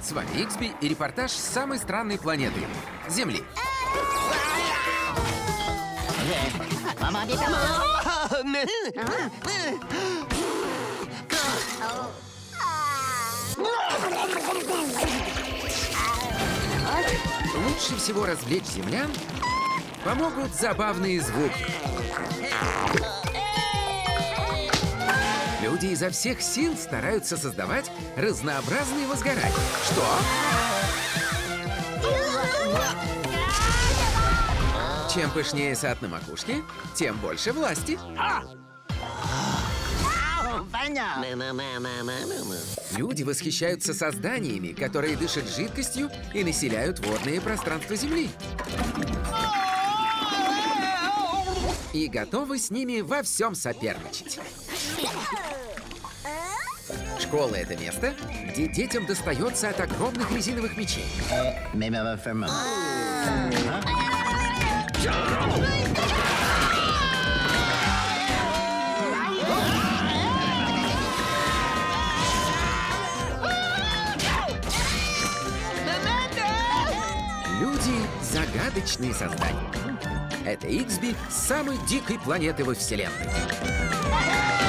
С вами Иксби и репортаж с самой странной планеты — Земли. Лучше всего развлечь землян помогут забавные звуки. Люди изо всех сил стараются создавать разнообразные возгорания. Что? Чем пышнее сад на макушке, тем больше власти. Люди восхищаются созданиями, которые дышат жидкостью и населяют водные пространства Земли. И готовы с ними во всем соперничать. Школа — это место, где детям достается от огромных резиновых мечей. Люди — загадочные создания. Это Иксби с самой дикой планеты во Вселенной.